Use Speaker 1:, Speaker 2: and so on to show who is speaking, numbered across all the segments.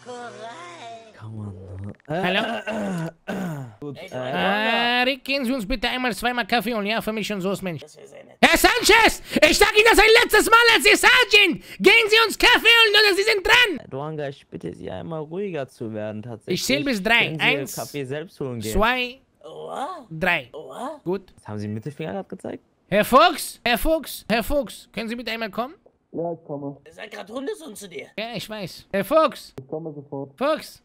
Speaker 1: Kann man.
Speaker 2: Hallo?
Speaker 1: Gut,
Speaker 2: Rick, gehen Sie uns bitte einmal zweimal Kaffee holen, ja, für mich und Soße, Mensch. Herr Sanchez, ich sag Ihnen das ein letztes Mal als Ihr Sergeant. Gehen Sie uns Kaffee holen oder Sie sind dran.
Speaker 1: Duanga, ich bitte Sie einmal ruhiger zu werden, tatsächlich.
Speaker 2: Ich zähle bis 3.
Speaker 1: Können Sie
Speaker 2: 1,
Speaker 1: Kaffee selbst holen gehen.
Speaker 2: 2, 3. Gut.
Speaker 1: Haben Sie den Mittelfinger gerade gezeigt?
Speaker 2: Herr Fuchs, Herr Fuchs, Herr Fuchs, können Sie bitte einmal kommen?
Speaker 3: Ja, ich komme.
Speaker 4: Er sagt gerade Hundesohn zu dir.
Speaker 2: Ja, ich weiß. Herr Fuchs,
Speaker 3: Ich komme sofort.
Speaker 2: Fuchs.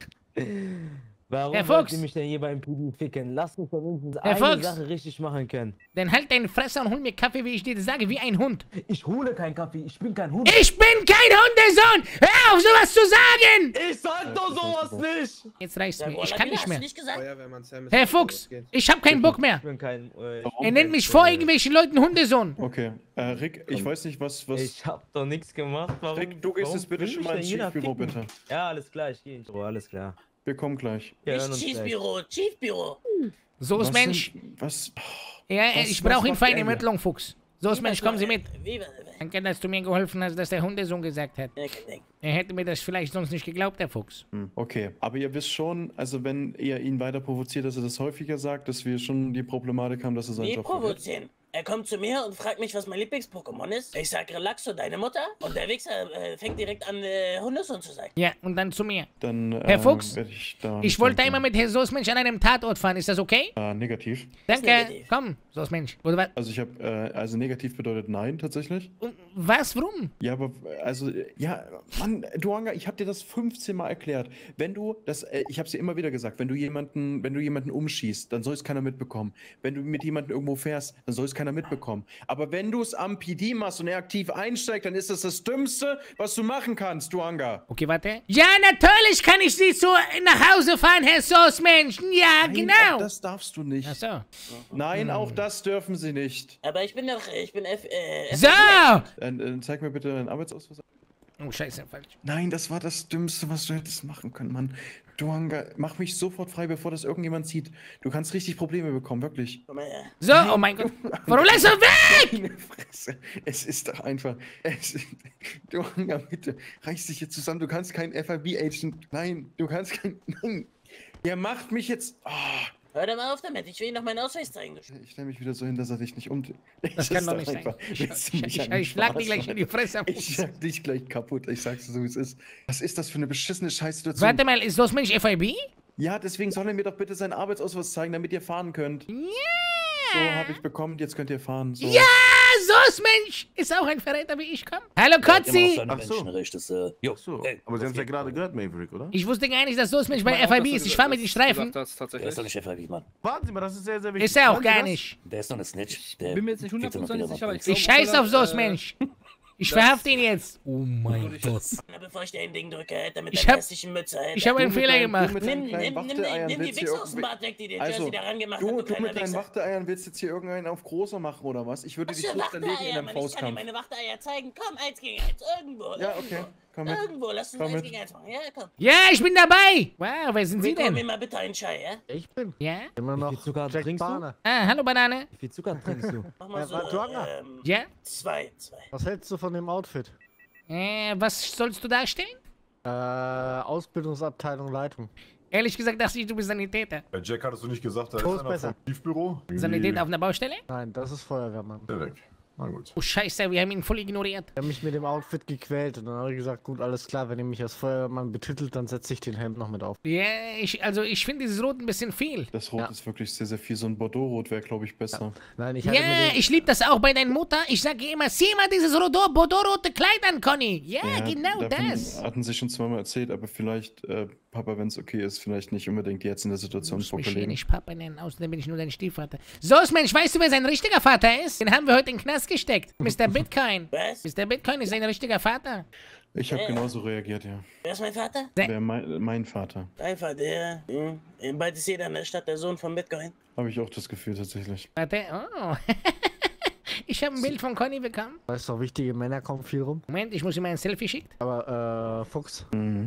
Speaker 1: Warum
Speaker 2: Herr
Speaker 1: wollt
Speaker 2: Fuchs!
Speaker 1: ihr mich denn hier beim PD ficken? Lass mich doch wenigstens
Speaker 2: Herr
Speaker 1: eine
Speaker 2: Fuchs!
Speaker 1: Sache richtig machen können.
Speaker 2: Dann halt deine Fresse und hol mir Kaffee, wie ich dir das sage, wie ein Hund.
Speaker 1: Ich hole keinen Kaffee, ich bin kein Hund.
Speaker 2: Ich bin kein Hundesohn! Hör auf, sowas zu sagen!
Speaker 1: Ich sag doch sowas nicht!
Speaker 2: Jetzt reicht's mir, ich
Speaker 4: Wallah,
Speaker 2: kann
Speaker 4: wie
Speaker 2: nicht
Speaker 4: hast
Speaker 2: mehr.
Speaker 4: du nicht gesagt?
Speaker 5: Feuerwehrmann Sam ist
Speaker 2: Herr
Speaker 5: nicht,
Speaker 2: Fuchs,
Speaker 5: was geht.
Speaker 2: ich hab keinen Bock
Speaker 1: Ich
Speaker 2: mehr.
Speaker 1: bin kein...
Speaker 2: Er nennt mich vor irgendwelchen Leuten Hundesohn.
Speaker 6: Okay, Rick, ich weiß nicht, was...
Speaker 1: Ich hab doch nichts gemacht. Warum?
Speaker 6: Rick, du gehst
Speaker 1: warum
Speaker 6: jetzt bitte
Speaker 1: will
Speaker 6: schon
Speaker 1: mich
Speaker 6: mal
Speaker 1: denn
Speaker 6: ins
Speaker 1: jeder
Speaker 6: Schiefbüro,
Speaker 1: ficken?
Speaker 6: bitte.
Speaker 1: Ja, alles klar, ich gehe. Oh, alles klar.
Speaker 6: Wir kommen gleich.
Speaker 1: Wir hören
Speaker 4: Nicht
Speaker 1: uns gleich.
Speaker 4: Chiefbüro, Chiefbüro.
Speaker 2: So ist
Speaker 6: Was
Speaker 2: Mensch.
Speaker 6: denn- Was?
Speaker 2: Ja,
Speaker 6: was-
Speaker 2: ich
Speaker 6: was
Speaker 2: brauche ihn
Speaker 6: macht
Speaker 2: für eine
Speaker 6: er hier?
Speaker 2: Ermittlung, Fuchs. So ist Mensch, kommen Sie mit.
Speaker 4: Wie,
Speaker 2: Danke, dass du mir geholfen hast, dass der Hundesohn gesagt hat.
Speaker 4: ja, kein Ding.
Speaker 2: Er hätte mir das vielleicht sonst nicht geglaubt, der Fuchs.
Speaker 6: Okay, aber ihr wisst schon, also wenn ihr ihn weiter provoziert, dass er das häufiger sagt, dass wir schon die Problematik haben, dass er seinen
Speaker 4: Wie
Speaker 6: Job verliert.
Speaker 4: provozieren? Er kommt zu mir und fragt mich, was mein Lieblings-Pokémon ist. Ich sag Relaxo, deine Mutter. Und der Wichser fängt direkt an, Hundesohn zu sein.
Speaker 2: Ja, und dann zu mir.
Speaker 6: Dann
Speaker 2: Herr Fuchs,
Speaker 6: werde ich da...
Speaker 2: Ich wollte einmal mit Herr Soßmensch an einem Tatort fahren, ist das okay?
Speaker 6: Negativ.
Speaker 2: Danke,
Speaker 4: negativ.
Speaker 2: komm, Soßmensch. Oder was?
Speaker 6: Also ich habe, also negativ bedeutet nein, tatsächlich.
Speaker 2: Was, warum?
Speaker 6: Ja, aber, also, ja, Mann, Duanga, ich habe dir das 15 Mal erklärt. Wenn du, ich habe es dir immer wieder gesagt, wenn du jemanden umschießt, dann soll es keiner mitbekommen. Wenn du mit jemandem irgendwo fährst, dann soll es keiner mitbekommen. Aber wenn du es am PD machst und er aktiv einsteigt, dann ist das das Dümmste, was du machen kannst, Duanga.
Speaker 2: Okay, warte. Ja, natürlich kann ich Sie nach Hause fahren, Herr Soßmensch. Ja,
Speaker 6: Nein,
Speaker 2: genau.
Speaker 6: auch das darfst du nicht.
Speaker 2: Ach so.
Speaker 6: Nein, auch das dürfen sie nicht.
Speaker 4: Aber ich bin
Speaker 2: So!
Speaker 6: Zeig mir bitte deinen Arbeitsausweis.
Speaker 2: Oh, scheiße, falsch.
Speaker 6: Nein, das war das Dümmste, was du hättest machen können, Mann. Duanga, mach mich sofort frei, bevor das irgendjemand sieht. Du kannst richtig Probleme bekommen, wirklich.
Speaker 4: Komm mal her.
Speaker 2: So, oh mein Gott. Warum lässt du weg?
Speaker 6: Meine Fresse. Es ist doch einfach... Duanga, bitte, reiß dich jetzt zusammen. Du kannst kein FIB-Agent... Nein, du kannst kein... Nein. Der macht mich jetzt... Oh.
Speaker 4: Hör doch mal auf damit. Ich will Ihnen noch meinen Ausweis zeigen.
Speaker 6: Ich stelle mich wieder so hin, dass er dich nicht
Speaker 2: Das kann doch nicht sein. Ich schlag dich gleich in die Fresse.
Speaker 6: Ich schlag dich gleich kaputt. Ich sag's dir so, wie es ist. Was ist das für eine beschissene Scheißsituation?
Speaker 2: Warte mal, ist Soßmensch FIB?
Speaker 6: Ja, deswegen soll er mir doch bitte seinen Arbeitsausweis zeigen, damit ihr fahren könnt.
Speaker 2: Ja.
Speaker 6: So, habe ich bekommen. Jetzt könnt ihr fahren. So.
Speaker 2: Ja, Soßmensch ist auch ein Verräter wie ich, komm. Hallo, Kotzi.
Speaker 7: Ach so. Aber Sie haben es ja gerade gehört, Maverick, oder?
Speaker 2: Ich wusste gar nicht, dass Soßmensch bei FIB ist. Ich fahre mit den Streifen.
Speaker 8: Der ist doch nicht FIB, Mann.
Speaker 7: Warten Sie mal, das ist sehr, sehr wichtig.
Speaker 2: Ist er auch
Speaker 7: Hören Sie
Speaker 2: gar
Speaker 7: das?
Speaker 2: nicht.
Speaker 8: Der ist doch eine Snitch.
Speaker 9: Bin mir jetzt nicht hundertprozentig sicher, aber ich glaube...
Speaker 2: Ich scheiß auf Soßmensch. Ich verhafte ihn jetzt. Oh mein Gott.
Speaker 4: Na, bevor ich dir ein Ding drücke, Alter, mit
Speaker 2: Ich
Speaker 4: deiner
Speaker 2: hab-
Speaker 4: hässlichen Mütze, Alter.
Speaker 2: Ich habe einen Fehler gemacht.
Speaker 4: Nimm die Wichser aus dem Bart weg, die dir Jersey daran gemacht hat,
Speaker 6: du
Speaker 4: du
Speaker 6: mit
Speaker 4: kleiner
Speaker 6: deinen
Speaker 4: Wichser.
Speaker 6: Wachteeiern willst jetzt hier irgendeinen auf großer machen, oder was? Ich würde
Speaker 4: Was
Speaker 6: dich
Speaker 4: für
Speaker 6: so zerlegen in
Speaker 4: Wachteeier,
Speaker 6: deinem
Speaker 4: Mann? Ich kann dir
Speaker 6: Faustkampf.
Speaker 4: meine Wachteeier zeigen. Komm, 1 gegen 1. Irgendwo.
Speaker 6: Ja, okay. Komm mit.
Speaker 4: Irgendwo, lass uns
Speaker 6: Komm
Speaker 4: 1
Speaker 6: mit.
Speaker 4: gegen 1 machen. Ja, komm.
Speaker 2: Ja, ich bin dabei. Wow, wer sind Sie
Speaker 4: Komm mir
Speaker 2: denn?
Speaker 4: mal bitte einen Chai, ja?
Speaker 9: Ich bin
Speaker 2: Ja?
Speaker 9: immer
Speaker 1: Wie
Speaker 9: noch
Speaker 1: viel Zucker
Speaker 9: Jack
Speaker 1: trinkst du?
Speaker 9: Barne.
Speaker 2: Ah, hallo Banane.
Speaker 1: Wie viel Zucker trinkst du?
Speaker 4: Mach mal so,
Speaker 9: Duanga.
Speaker 2: Ja?
Speaker 4: 2.
Speaker 9: Was hältst du von dem Outfit?
Speaker 2: Was sollst du darstellen?
Speaker 9: Ausbildungsabteilung Leitung.
Speaker 2: Ehrlich gesagt dachte ich, du bist Sanitäter.
Speaker 10: Bei Jack hattest du nicht gesagt, da
Speaker 9: So
Speaker 10: ist
Speaker 9: ist
Speaker 10: einer
Speaker 9: besser.
Speaker 10: vom Tiefbüro?
Speaker 2: Sanitäter auf einer Baustelle?
Speaker 9: Nein, das ist Feuerwehrmann.
Speaker 10: Direkt. Na gut.
Speaker 2: Oh Scheiße, wir haben ihn voll ignoriert.
Speaker 9: Er hat mich mit dem Outfit gequält und dann habe ich gesagt, gut, alles klar, wenn ihr mich als Feuerwehrmann betitelt, dann setze ich den Helm noch mit auf.
Speaker 2: Ja, ich finde dieses Rot ein bisschen viel.
Speaker 6: Das Rot
Speaker 9: Ja.
Speaker 6: ist wirklich sehr, sehr viel. So ein Bordeaux-Rot wäre, glaube ich, besser.
Speaker 9: Nein, ich hatte
Speaker 2: Ja,
Speaker 9: mir den,
Speaker 2: ich liebe das auch bei deiner Mutter. Ich sage immer, sieh mal dieses Bordeaux-rote Kleid an, Conny. Ja, genau
Speaker 6: davon
Speaker 2: das.
Speaker 6: Hatten sie schon zweimal erzählt, aber vielleicht, Papa, wenn es okay ist, vielleicht nicht unbedingt jetzt in der
Speaker 2: Du
Speaker 6: Situation
Speaker 2: musst mich hier
Speaker 6: vorgelegen.
Speaker 2: nicht Papa nennen, außerdem bin ich nur dein Stiefvater. So, Mensch, weißt du, wer sein richtiger Vater ist? Den haben wir heute in den Knast gesteckt. Mr. Bitcoin.
Speaker 4: Was?
Speaker 2: Mr. Bitcoin ist sein richtiger Vater.
Speaker 6: Ich habe genauso reagiert, ja.
Speaker 4: Wer ist mein Vater?
Speaker 6: Wer mein Vater.
Speaker 4: Dein Vater, ja. Bald ist jeder in der Stadt der Sohn von Bitcoin.
Speaker 6: Habe ich auch das Gefühl, tatsächlich.
Speaker 2: Warte, oh. Ich habe ein Bild von Conny bekommen.
Speaker 9: weißt du, wichtige Männer kommen viel rum.
Speaker 2: Moment, ich muss ihm ein Selfie schicken.
Speaker 9: Aber, Fuchs,
Speaker 6: Mhm.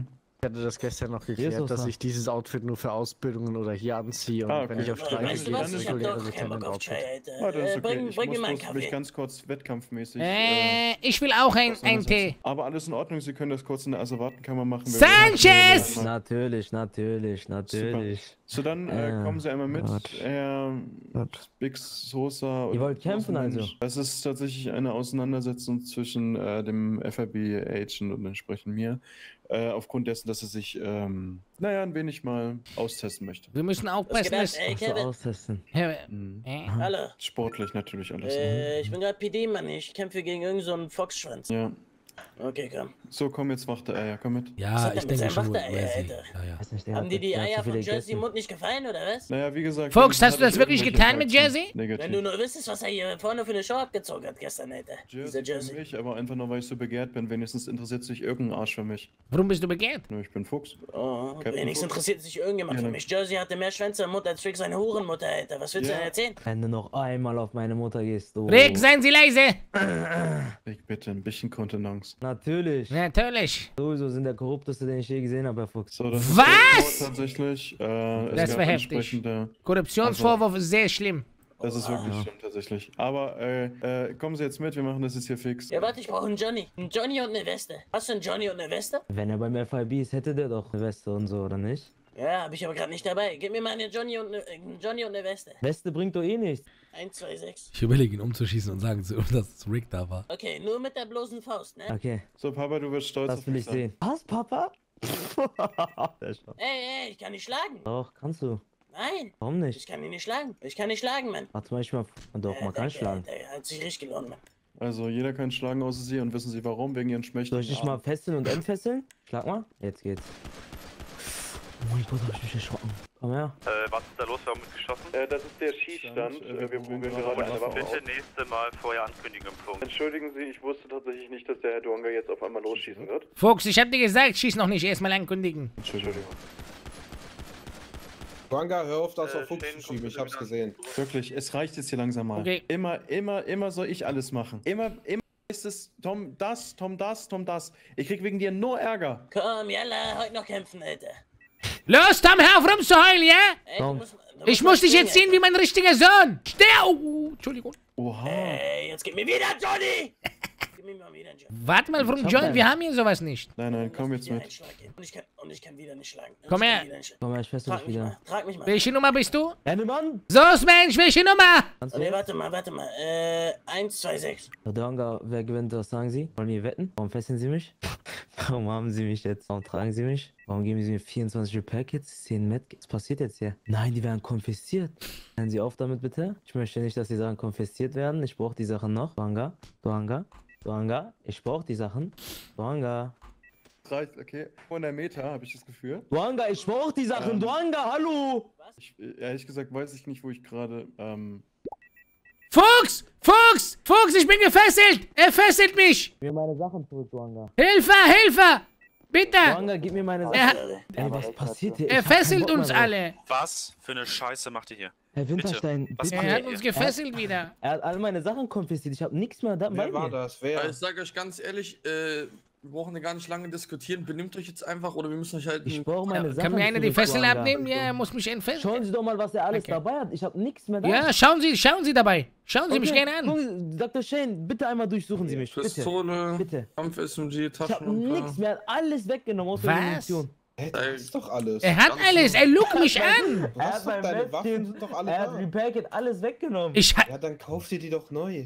Speaker 9: Ich hatte das gestern noch
Speaker 1: Hier ist
Speaker 9: geklärt,
Speaker 1: was
Speaker 9: dass
Speaker 1: da.
Speaker 9: ich dieses Outfit nur für Ausbildungen oder hier anziehe. Und
Speaker 6: Ah,
Speaker 9: wenn
Speaker 6: okay.
Speaker 9: ich auf Streife
Speaker 4: Weißt du
Speaker 9: gehe,
Speaker 4: was?
Speaker 9: dann
Speaker 4: Ich
Speaker 9: ist
Speaker 4: hab
Speaker 9: es
Speaker 4: doch keinen Bock auf
Speaker 9: Outfit.
Speaker 4: Chai, Alter.
Speaker 6: Ah, das ist okay.
Speaker 4: Bring
Speaker 6: Ich
Speaker 4: mir
Speaker 6: muss
Speaker 4: meinen
Speaker 6: bloß mich
Speaker 4: Kaffee.
Speaker 6: ganz kurz wettkampfmäßig.
Speaker 2: Ich will auch einen
Speaker 6: auseinandersetzen.
Speaker 2: Tee.
Speaker 6: Aber alles in Ordnung, Sie können das kurz in der Asservatenkammer machen.
Speaker 2: Sanchez!
Speaker 1: Natürlich, natürlich, natürlich.
Speaker 6: So, dann kommen Sie einmal mit, Herr Big Sosa.
Speaker 1: Ihr wollt kämpfen also?
Speaker 6: Das ist tatsächlich eine Auseinandersetzung zwischen dem FRB-Agent und entsprechend mir. Aufgrund dessen, dass er sich, naja, ein wenig mal austesten möchte.
Speaker 2: Wir müssen
Speaker 4: Was
Speaker 2: aufpassen,
Speaker 4: geht ab,
Speaker 2: dass...
Speaker 4: ey,
Speaker 1: So
Speaker 4: Kevin?
Speaker 1: austesten.
Speaker 4: Hallo.
Speaker 6: Sportlich natürlich alles.
Speaker 4: Ich bin gerade PD, Mann. Ich kämpfe gegen irgendeinen so einen Foxschwanz.
Speaker 6: Ja.
Speaker 4: Okay, komm.
Speaker 6: So, komm, jetzt wacht der Eier, komm mit.
Speaker 4: Was
Speaker 2: Ja,
Speaker 4: hat
Speaker 2: ich
Speaker 4: der mit
Speaker 2: denke
Speaker 4: seinem
Speaker 2: schon.
Speaker 4: Wachtereier,
Speaker 2: Wesley.
Speaker 4: Alter?
Speaker 2: Ja, ja.
Speaker 1: Weiß nicht, der
Speaker 4: Haben
Speaker 1: hat-
Speaker 4: dir die
Speaker 1: der hat
Speaker 4: Eier
Speaker 1: zu
Speaker 4: von
Speaker 1: viele
Speaker 4: Jersey
Speaker 1: gegessen.
Speaker 4: im Mund nicht gefallen, oder was?
Speaker 6: Naja, wie gesagt.
Speaker 2: Fuchs,
Speaker 6: dann
Speaker 2: hast du
Speaker 6: hat
Speaker 2: das
Speaker 6: er
Speaker 2: wirklich
Speaker 6: irgendwelche
Speaker 2: getan mit
Speaker 6: Reize.
Speaker 2: Jersey?
Speaker 6: Negativ.
Speaker 4: Wenn du nur wüsstest, was er hier vorne für eine Show abgezogen hat gestern, Alter. Dieser
Speaker 6: Jersey
Speaker 4: Jersey.
Speaker 6: für mich, aber einfach nur, weil ich so begehrt bin. Wenigstens interessiert sich irgendein Arsch für mich.
Speaker 2: Warum bist du begehrt?
Speaker 6: Nur ich bin Fuchs.
Speaker 4: Oh,
Speaker 6: Captain
Speaker 4: wenigstens
Speaker 6: Fuchs.
Speaker 4: interessiert sich irgendjemand
Speaker 6: Ja,
Speaker 4: für
Speaker 6: ne.
Speaker 4: mich. Jersey hatte mehr Schwänze im Mund als Rick seine Hurenmutter, Alter. Was willst du
Speaker 6: Ja.
Speaker 4: denn erzählen?
Speaker 1: Wenn du noch einmal auf meine Mutter gehst, du.
Speaker 2: Rick, seien Sie leise!
Speaker 6: Ich bitte, ein bisschen Kontenance.
Speaker 1: Natürlich.
Speaker 2: Natürlich.
Speaker 1: Sowieso sind der korrupteste, den ich je gesehen habe, Herr Fuchs.
Speaker 6: So, das ist
Speaker 2: Was?
Speaker 6: der Report tatsächlich.
Speaker 2: Das
Speaker 6: gab
Speaker 2: war heftig.
Speaker 6: entsprechende-
Speaker 2: Korruptionsvorwurf ist sehr schlimm.
Speaker 6: Das ist wirklich schlimm tatsächlich. Aber kommen Sie jetzt mit, wir machen das jetzt hier fix.
Speaker 4: Ja, warte, ich brauche einen Johnny. Einen Johnny und eine Weste. Hast du einen Johnny und eine Weste?
Speaker 1: Wenn er beim FIB ist, hätte der doch eine Weste und so, oder nicht?
Speaker 4: Ja, habe ich aber gerade nicht dabei. Gib mir mal einen Johnny und eine Weste.
Speaker 1: Weste bringt doch eh nichts.
Speaker 4: 1, 2, 6.
Speaker 2: Ich überlege ihn umzuschießen und sagen, dass Rick da war.
Speaker 4: Okay, nur mit der bloßen Faust, ne?
Speaker 1: Okay,
Speaker 6: So, Papa, du wirst stolz
Speaker 1: das will ich
Speaker 6: mich sein.
Speaker 1: sehen. Was, Papa? Der Spaß.
Speaker 4: Ey, ich kann nicht schlagen.
Speaker 1: Doch, kannst du.
Speaker 4: Nein,
Speaker 1: Warum
Speaker 4: ich
Speaker 1: nicht?
Speaker 4: kann ihn nicht schlagen. Ich kann nicht schlagen, Mann.
Speaker 1: Ach, zum Beispiel mal. Doch, man kann
Speaker 4: Danke,
Speaker 1: schlagen.
Speaker 4: Alter, hat sich richtig gelohnt, Mann.
Speaker 6: Also, jeder kann schlagen außer Sie und wissen Sie warum? Wegen Ihren Schmächten.
Speaker 1: Soll ich dich mal fesseln und entfesseln? Schlag mal. Jetzt geht's. Oh mein Gott, hab ich mich erschrocken. Komm her.
Speaker 3: Was ist da los? Wir haben mitgeschossen.
Speaker 6: Das ist der Schießstand. Wir probieren gerade eine Waffe aus.
Speaker 3: Bitte nächste Mal vorher ankündigen im Punkt.
Speaker 6: Entschuldigen Sie, ich wusste tatsächlich nicht, dass der Herr Duanga jetzt auf einmal losschießen wird.
Speaker 2: Fuchs, ich hab dir gesagt, schieß noch nicht, erstmal ankündigen.
Speaker 6: Entschuldigung.
Speaker 10: Wanga, hör auf, das auf Fuchs zu schieben, ich hab's gesehen.
Speaker 6: Wirklich, es reicht jetzt hier langsam mal.
Speaker 2: Okay.
Speaker 6: Immer soll ich alles machen. Immer ist es Tom das, Tom das, Tom das. Ich krieg wegen dir nur Ärger.
Speaker 4: Komm, yalla, heute noch kämpfen, Alter.
Speaker 2: Los, Tom, hör auf rumzuheulen, ja?
Speaker 4: Ey,
Speaker 1: Komm.
Speaker 4: du
Speaker 2: Ich
Speaker 4: mal
Speaker 2: muss dich
Speaker 4: stehen,
Speaker 2: jetzt ziehen wie mein richtiger Sohn. Entschuldigung.
Speaker 6: Oha.
Speaker 4: Ey, jetzt gib mir wieder einen Johnny! Gib mir mal wieder einen Johnny.
Speaker 2: Warte mal, warum John? Wir haben hier sowas nicht.
Speaker 6: Nein, komm
Speaker 4: Lass
Speaker 6: jetzt
Speaker 4: mir
Speaker 6: mit.
Speaker 4: einen Schlag geben. Und ich kann wieder nicht schlagen. Und
Speaker 2: Komm
Speaker 4: ich
Speaker 2: her.
Speaker 4: kann wieder nicht schlagen.
Speaker 1: Komm her, ich fessel
Speaker 4: Trag
Speaker 1: dich
Speaker 4: mich
Speaker 1: wieder.
Speaker 4: mal, trag mich mal.
Speaker 2: Welche Nummer bist du?
Speaker 1: Deine Mann!
Speaker 2: Sos, Mensch, welche Nummer?
Speaker 1: Kannst
Speaker 4: Oh,
Speaker 1: du?
Speaker 4: nee, warte mal. 1, 2, 6.
Speaker 1: Herr Danga, wer gewinnt, was sagen Sie? Wollen wir wetten? Warum fesseln Sie mich? Warum haben Sie mich jetzt? Warum tragen Sie mich? Warum geben Sie mir 24 Repair Kits, 10 Medkits? Was passiert jetzt hier? Nein, die werden konfisziert. Hören Sie auf damit bitte. Ich möchte nicht, dass die Sachen konfisziert werden. Ich brauche die Sachen noch. Duanga, ich brauche die Sachen. Duanga,
Speaker 6: Reicht, okay. 100 Meter habe ich das Gefühl.
Speaker 1: ich brauche die Sachen. Duanga, hallo!
Speaker 6: Ehrlich gesagt weiß ich nicht, wo ich gerade.
Speaker 2: Fuchs! Ich bin gefesselt! Er fesselt mich!
Speaker 1: Gib mir meine Sachen zurück, Duanga.
Speaker 2: Hilfe! Bitte!
Speaker 1: Duanga, gib mir meine
Speaker 2: Er,
Speaker 1: Sachen. Ey, was passiert hier?
Speaker 2: er
Speaker 1: Ich hab keinen
Speaker 2: fesselt
Speaker 1: Bock
Speaker 2: uns
Speaker 1: mehr drauf.
Speaker 2: alle.
Speaker 3: Was für eine Scheiße macht ihr hier?
Speaker 1: Herr Winterstein,
Speaker 3: Was
Speaker 1: bitte.
Speaker 2: Er hat uns gefesselt wieder.
Speaker 1: Er hat all meine Sachen konfisziert. Ich habe nichts mehr dabei.
Speaker 10: Wer war das? Wer?
Speaker 5: Ich sage euch ganz ehrlich, wir brauchen ja gar nicht lange diskutieren. Benimmt euch jetzt einfach oder wir müssen euch halt.
Speaker 1: Ich brauche meine Sachen.
Speaker 2: Kann mir einer die
Speaker 1: zurück,
Speaker 2: Fesseln
Speaker 1: Duanga.
Speaker 2: abnehmen? Ja, er muss mich
Speaker 1: Schauen
Speaker 2: entfesseln.
Speaker 1: Sie doch mal, was er alles
Speaker 2: Okay.
Speaker 1: dabei hat. Ich habe nichts mehr da.
Speaker 2: Ja, schauen Sie dabei. Schauen Sie mich
Speaker 1: Okay,
Speaker 2: gerne an.
Speaker 1: gucken Sie, Dr. Shane, bitte einmal durchsuchen Sie mich. Bitte.
Speaker 5: Pistole,
Speaker 1: Bitte.
Speaker 5: Kampf-SMG,
Speaker 1: Ich habe
Speaker 5: Taschenlampe.
Speaker 1: nichts mehr. Er hat alles weggenommen aus der
Speaker 2: Was?
Speaker 1: Munition.
Speaker 10: Hey, das ist doch alles.
Speaker 2: Er hat alles. Er lugt mich an.
Speaker 10: Du hast doch deine Waffen, sind doch alle
Speaker 1: Er hat
Speaker 10: da.
Speaker 1: Repair Kit alles weggenommen.
Speaker 10: Ja, dann kauf dir die doch neu.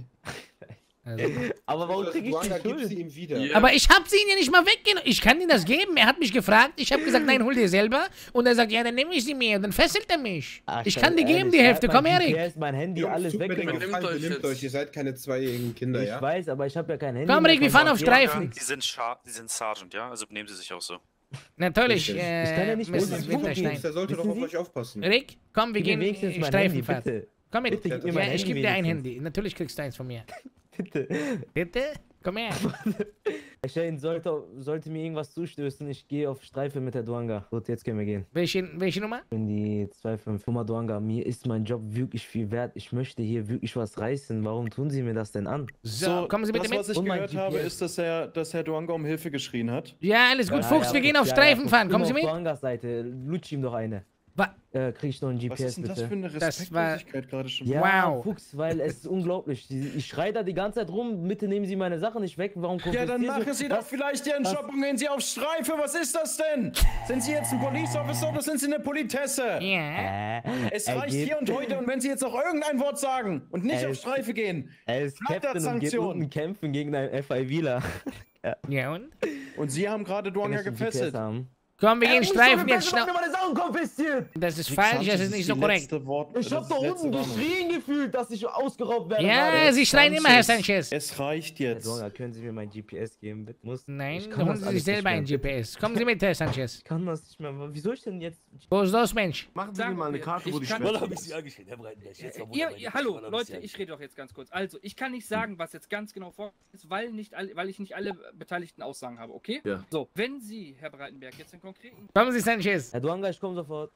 Speaker 1: Aber warum krieg ich
Speaker 10: Duanga,
Speaker 1: die
Speaker 10: gib sie
Speaker 1: Schuld?
Speaker 10: ihm wieder.
Speaker 5: Ja.
Speaker 2: Aber ich hab sie ihn ja nicht mal weggenommen. Ich kann ihm das geben. Er hat mich gefragt. Ich habe gesagt, nein, hol dir selber. Und er sagt, ja, dann nehme ich sie mir. Und dann fesselt er mich.
Speaker 1: Ach,
Speaker 2: Ich kann dir
Speaker 1: ehrlich,
Speaker 2: geben, die
Speaker 1: er hat
Speaker 2: Hälfte.
Speaker 1: mein
Speaker 2: Komm her, Rick.
Speaker 1: GPS, mein Handy,
Speaker 10: Jungs,
Speaker 1: alles
Speaker 10: tut mir den
Speaker 1: weggenommen.
Speaker 10: Gefallen,
Speaker 5: Benimmt euch
Speaker 10: benimmt
Speaker 5: jetzt.
Speaker 10: euch, ihr seid keine zweijährigen Kinder,
Speaker 1: Ich
Speaker 10: ja?
Speaker 1: weiß, aber ich habe ja kein Handy.
Speaker 2: Komm,
Speaker 1: mehr
Speaker 2: Rick, wir
Speaker 1: von
Speaker 2: fahren auf
Speaker 1: Mafia.
Speaker 2: Streifen.
Speaker 3: Sie sind Sergeant, ja? Also benehmen Sie sich auch so.
Speaker 2: Natürlich,
Speaker 1: Ich kann ja nicht mehr
Speaker 2: Mrs.
Speaker 1: so
Speaker 10: Jungs,
Speaker 2: Winterstein.
Speaker 10: der sollte doch
Speaker 1: Wissen
Speaker 10: auf
Speaker 1: Sie?
Speaker 10: euch aufpassen.
Speaker 2: Rick, komm, wir
Speaker 1: Gib mir
Speaker 2: gehen
Speaker 1: wenigstens
Speaker 2: in
Speaker 1: mein Handy,
Speaker 2: Streifenfahrt.
Speaker 1: bitte.
Speaker 2: Komm mit.
Speaker 1: Bitte, gib mir
Speaker 2: Ja,
Speaker 1: mein
Speaker 2: ich
Speaker 1: Handy
Speaker 2: gebe dir ein
Speaker 1: wenigstens.
Speaker 2: Handy. Natürlich kriegst du eins von mir.
Speaker 1: Bitte.
Speaker 2: Bitte? Komm her.
Speaker 1: Shane sollte mir irgendwas zustößen, ich gehe auf Streife mit der Duanga. Gut, jetzt können wir gehen.
Speaker 2: Welche Nummer?
Speaker 1: Ich bin die 2-5. Nummer Duanga, mir ist mein Job wirklich viel wert. Ich möchte hier wirklich was reißen. Warum tun Sie mir das denn an?
Speaker 2: So, kommen Sie bitte
Speaker 6: das, was
Speaker 2: mit.
Speaker 6: ich gehört habe, ist, dass Herr Duanga um Hilfe geschrien hat.
Speaker 2: Ja, alles gut, Fuchs, wir gehen auf Streifen fahren. Kommen Sie mit?
Speaker 1: Auf Duangas Seite, lutsch ihm doch eine. Krieg ich noch ein GPS,
Speaker 6: was ist denn das
Speaker 1: bitte?
Speaker 6: für eine Respektlosigkeit gerade schon?
Speaker 1: Ja,
Speaker 2: Wow.
Speaker 1: Fuchs, weil es ist unglaublich. Ich schreie da die ganze Zeit rum, bitte nehmen Sie meine Sachen nicht weg. Warum
Speaker 6: Ja, dann machen Sie doch vielleicht Ihren Job und gehen Sie auf Streife. Was ist das denn? Sind Sie jetzt ein Police Officer oder sind Sie eine Politesse?
Speaker 2: Ja.
Speaker 6: Es reicht hier und heute und wenn Sie jetzt noch irgendein Wort sagen und nicht auf Streife gehen,
Speaker 1: Er ist Captain und geht unten kämpfen gegen einen FIVler.
Speaker 2: Ja und?
Speaker 6: Und Sie haben gerade Duanga gefesselt.
Speaker 2: Komm, wir gehen Streifen jetzt schnell.
Speaker 1: meine Sachen konfisziert.
Speaker 2: Das ist falsch, das ist nicht so korrekt.
Speaker 1: Ich hab da unten geschrien gefühlt, dass ich ausgeraubt werde.
Speaker 2: Ja, Sie schreien immer, Herr Sanchez.
Speaker 6: Es reicht jetzt.
Speaker 1: Duanga, können Sie mir mein GPS geben, bitte?
Speaker 2: Nein,
Speaker 1: Ich kann
Speaker 2: holen
Speaker 1: das
Speaker 2: Sie sich
Speaker 1: alles
Speaker 2: selber
Speaker 1: nicht
Speaker 2: ein
Speaker 1: mehr.
Speaker 2: GPS. Kommen Sie mit, Herr Sanchez.
Speaker 1: Ich kann das nicht mehr. Wie soll ich denn jetzt?
Speaker 2: Wo ist los, Mensch?
Speaker 7: Machen Sie mir mal eine Karte, wo die
Speaker 8: Wann habe ich Sie angeschrieben, Herr Breitenberg? Jetzt mal
Speaker 11: Hallo, Leute, ich rede doch jetzt ganz kurz. Also, ich kann nicht sagen, was jetzt ganz genau vor ist, weil ich nicht alle beteiligten Aussagen habe, okay?
Speaker 7: Ja.
Speaker 11: So, wenn Sie, Herr Breitenberg, jetzt den konkreten...
Speaker 2: Kommen Sie, Sanchez.
Speaker 1: Herr Duanga, ich komme sofort.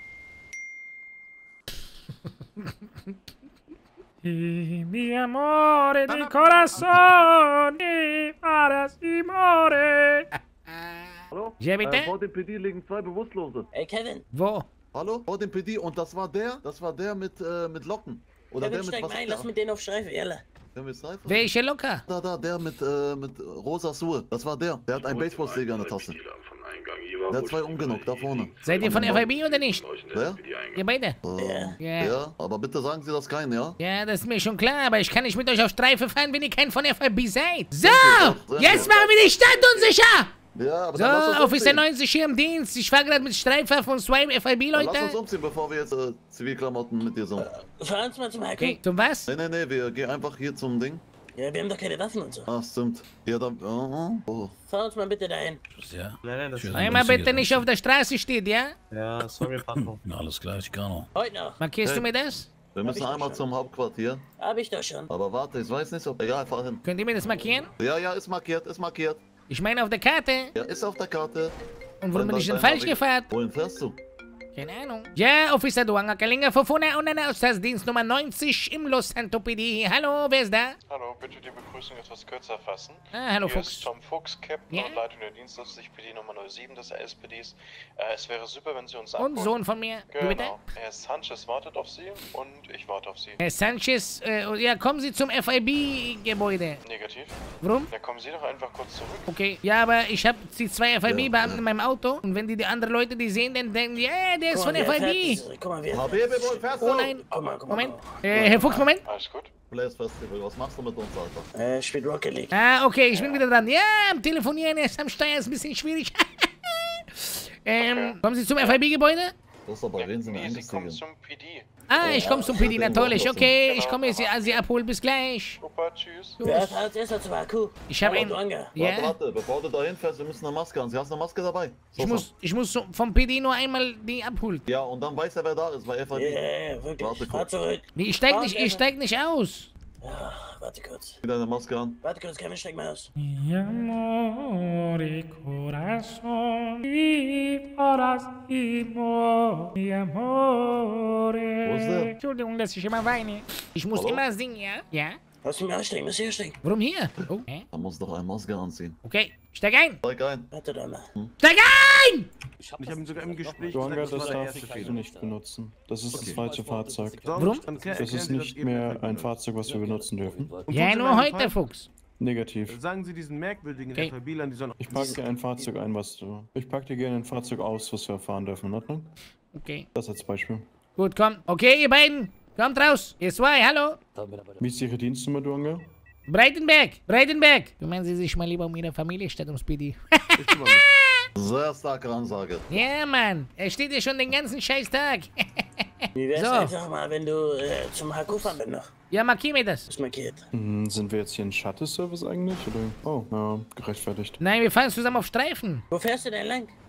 Speaker 2: Mi amore di corazone, para Simone.
Speaker 7: Hallo?
Speaker 2: Ja, bitte?
Speaker 7: Vor dem PD liegen 2 Bewusstlose.
Speaker 4: Ey, Kevin.
Speaker 2: Wo?
Speaker 7: Hallo? Vor dem PD und das war der mit Locken. Oder
Speaker 4: Kevin,
Speaker 7: der
Speaker 4: steig
Speaker 7: mit
Speaker 4: mal ein, lass mit denen auf Streife, jalla.
Speaker 7: Der mit Streifen?
Speaker 2: Welche Locker?
Speaker 7: Da, der mit rosa Schuhe. Das war der. Der hat einen Baseballschläger in der Tasse. Der hat 2 umgenockt, da vorne.
Speaker 2: Seid ihr von FIB oder nicht?
Speaker 7: Wer?
Speaker 2: Ihr beide?
Speaker 7: Ja. Ja, aber bitte sagen Sie das keinen, ja?
Speaker 2: Ja, das ist mir schon klar, aber ich kann nicht mit euch auf Streife fahren, wenn ihr kein von FIB seid. So, jetzt machen wir die Stadt unsicher!
Speaker 7: Ja, aber
Speaker 2: so,
Speaker 7: dann lass uns
Speaker 2: Officer
Speaker 7: umziehen.
Speaker 2: 90 hier im Dienst. Ich fahre gerade mit Streifwaffen und Swipe
Speaker 7: Dann
Speaker 2: FIB-Leute.
Speaker 7: lass uns umziehen, bevor wir jetzt Zivilklamotten mit dir sind.
Speaker 4: Fahr uns mal zum HQ.
Speaker 2: Okay, zum was?
Speaker 7: Nee, wir gehen einfach hier zum Ding.
Speaker 4: Ja, wir haben doch keine Waffen und so.
Speaker 7: Ach, stimmt. Ja, dann... Oh.
Speaker 4: Fahr uns mal bitte dahin.
Speaker 8: Ja.
Speaker 12: Nein, das ist
Speaker 2: Einmal bitte nicht auf der Straße steht, ja?
Speaker 12: Ja, sorry, Paco.
Speaker 8: Na, alles klar, ich kann noch.
Speaker 4: Heute noch.
Speaker 2: Markierst du mir das?
Speaker 7: Wir müssen einmal zum Hauptquartier.
Speaker 4: Hab ich doch schon.
Speaker 7: Aber warte, ich weiß nicht, ob... Egal, fahr hin.
Speaker 2: Könnt ihr mir das markieren?
Speaker 7: Ja, ist markiert, ist markiert.
Speaker 2: Ich meine auf der Karte.
Speaker 7: Ja, ist auf der Karte.
Speaker 2: Und warum bin ich denn
Speaker 7: deiner
Speaker 2: falsch gefahren?
Speaker 7: Wohin fährst du?
Speaker 2: Keine Ahnung. Ja, Officer Duanga Kalinga Fofuna und eine Dienst Nummer 90 im Los Santo PD. Hallo, wer ist da?
Speaker 13: Hallo, bitte die Begrüßung etwas kürzer fassen.
Speaker 2: Hallo,
Speaker 13: Hier
Speaker 2: Fuchs.
Speaker 13: ist Tom Fuchs, Captain
Speaker 2: Ja?
Speaker 13: und Leitung der Dienstlosig PD Nummer 07 des LSPDs. Es wäre super, wenn Sie uns
Speaker 2: Und
Speaker 13: abholen.
Speaker 2: Sohn von mir. Du bitte?
Speaker 13: Genau. Herr Sanchez wartet auf Sie und ich warte auf Sie.
Speaker 2: Herr Sanchez, ja, kommen Sie zum FIB-Gebäude.
Speaker 13: Negativ.
Speaker 2: Warum?
Speaker 13: Dann kommen Sie doch einfach kurz zurück.
Speaker 2: Okay, ja, aber ich habe die 2 FIB-Beamten in meinem Auto. Und wenn die andere Leute die sehen, dann denken die, der ist von FIB.
Speaker 4: Guck mal, wer
Speaker 7: Habibi, wohin fährst du?
Speaker 2: Oh nein.
Speaker 4: Guck mal.
Speaker 2: Moment. Herr Fuchs, Moment.
Speaker 13: Alles gut.
Speaker 7: Blaze Festival, was machst du mit uns, Alter?
Speaker 4: Spielt Rocket League.
Speaker 2: Ah, okay, ich bin wieder dran. Ja, am Telefonieren ist am Steuer ist ein bisschen schwierig. Kommen Sie zum FIB-Gebäude?
Speaker 7: Das ist aber wen sind wir
Speaker 13: Sie kommen
Speaker 7: eingestiegen?
Speaker 13: zum PD.
Speaker 2: Ah, ich komme zum PD, natürlich. Okay, ich komme jetzt Sie abholen. Bis gleich.
Speaker 13: Super, tschüss.
Speaker 4: Wer fährt jetzt zum HQ?
Speaker 2: Ich habe einen...
Speaker 4: Duanga.
Speaker 2: Ja,
Speaker 7: Warte, bevor du dahin fährst, wir müssen eine Maske haben. Sie hast eine Maske dabei?
Speaker 2: ich muss vom PD nur einmal die abholen.
Speaker 7: Ja, und dann weiß er, wer da ist, bei FIB.
Speaker 4: Ja, wirklich.
Speaker 7: Warte
Speaker 4: Fahr
Speaker 7: kurz.
Speaker 4: zurück.
Speaker 2: Nee, ich steig nicht aus.
Speaker 4: Ja, warte kurz.
Speaker 7: Wieder eine Maske an.
Speaker 4: Warte kurz, Kevin, steig mal aus.
Speaker 2: Mi amore corazon, mi mi amore.
Speaker 7: Wo ist der?
Speaker 2: Entschuldigung, dass ich immer weine. Ich muss
Speaker 7: Hallo?
Speaker 2: immer singen, ja? Ja?
Speaker 4: Lass mich aussteigen, lass mich aussteigen.
Speaker 2: Warum hier? Oh,
Speaker 7: Da muss doch eine Maske anziehen.
Speaker 2: okay, steig ein.
Speaker 7: Steig ein.
Speaker 4: Warte doch mal.
Speaker 2: Steig ein!
Speaker 7: Ich habe ihn sogar im Gespräch
Speaker 6: Duanga,
Speaker 7: gesagt,
Speaker 6: das
Speaker 7: war der
Speaker 6: darfst
Speaker 7: erste
Speaker 6: du
Speaker 7: Fehler.
Speaker 6: nicht benutzen. Das ist das falsche Fahrzeug.
Speaker 2: Warum?
Speaker 6: Das ist nicht mehr ein Fahrzeug, was wir benutzen dürfen.
Speaker 2: Ja, nur heute, Fuchs.
Speaker 6: Negativ.
Speaker 7: Sagen Sie diesen merkwürdigen
Speaker 2: Okay.
Speaker 7: FIB-Lern, die sollen...
Speaker 6: Ich packe dir ein Fahrzeug ein, was du... Ich packe dir gerne ein Fahrzeug aus, was wir fahren dürfen, in Ordnung?
Speaker 2: Okay.
Speaker 6: Das als Beispiel.
Speaker 2: Gut, komm. Okay, ihr beiden. Kommt raus. Ihr 2, hallo.
Speaker 6: Wie ist Ihre Dienstnummer, Duanga?
Speaker 2: Breitenberg. Kümmern Sie sich mal lieber um Ihre Familie statt ums PD.
Speaker 7: Sehr starke Ansage.
Speaker 2: Ja, Mann. Er steht hier schon den ganzen scheiß Tag.
Speaker 4: Wie wär's
Speaker 2: So.
Speaker 4: einfach mal, wenn du zum HQ fahren bist noch?
Speaker 2: Ja, markier mir das.
Speaker 4: Ist markiert.
Speaker 6: Sind wir jetzt hier ein Shuttle-Service eigentlich? Oder? Oh, ja, gerechtfertigt.
Speaker 2: Nein, wir fahren zusammen auf Streifen.
Speaker 4: Wo fährst du denn lang?